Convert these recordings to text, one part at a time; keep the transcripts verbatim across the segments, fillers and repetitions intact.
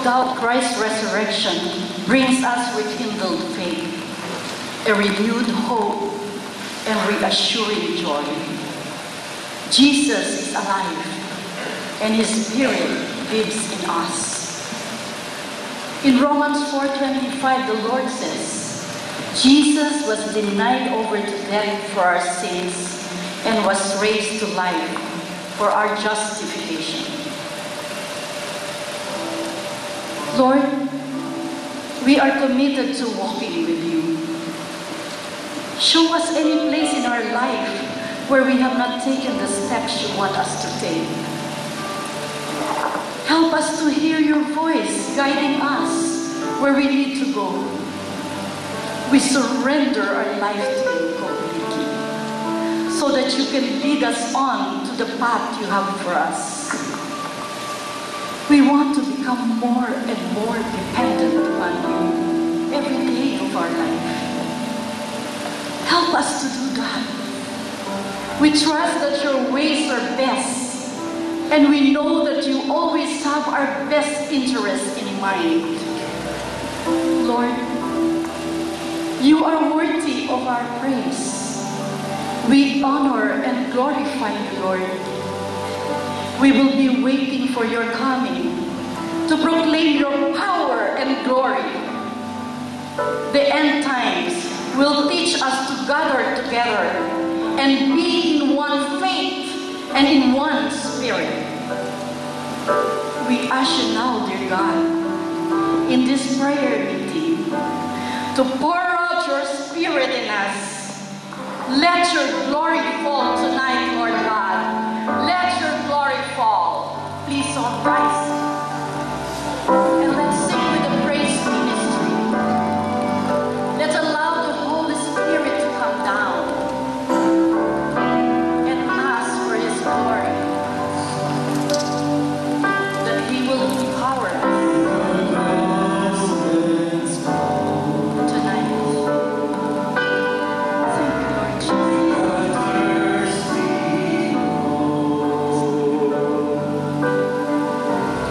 doubt Christ's resurrection brings us rekindled faith, a renewed hope, and reassuring joy. Jesus is alive, and His Spirit lives in us. In Romans four twenty-five, the Lord says, Jesus was denied over to death for our sins and was raised to life for our justification. Lord, we are committed to walking with you. Show us any place in our life where we have not taken the steps you want us to take. Help us to hear your voice guiding us where we need to go. We surrender our life to you completely so that you can lead us on to the path you have for us. We want to become more and more dependent upon you every day of our life. Help us to do that. We trust that your ways are best, and we know that you always have our best interests in mind. Lord, you are worthy of our praise. We honor and glorify you, Lord. We will be waiting for your coming to proclaim your power and glory. The end times will teach us to gather together and be in one faith and in one spirit. We ask you now, dear God, in this prayer meeting, to pour out your Spirit in us. Let your glory fall tonight, Lord God. Let your glory fall. Please all rise. And let's sing with the praise ministry. Let's allow the Holy Spirit to come down and ask for His glory, that He will empower us tonight. Thank you, Lord Jesus.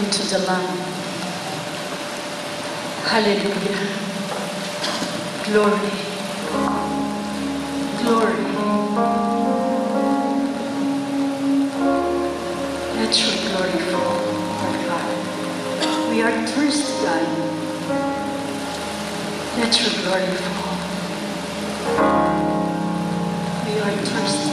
unto the Lamb. Hallelujah. Glory. Glory. Let your glory fall, Lord God. We are thirsty, God. Let your glory fall. We are thirsty.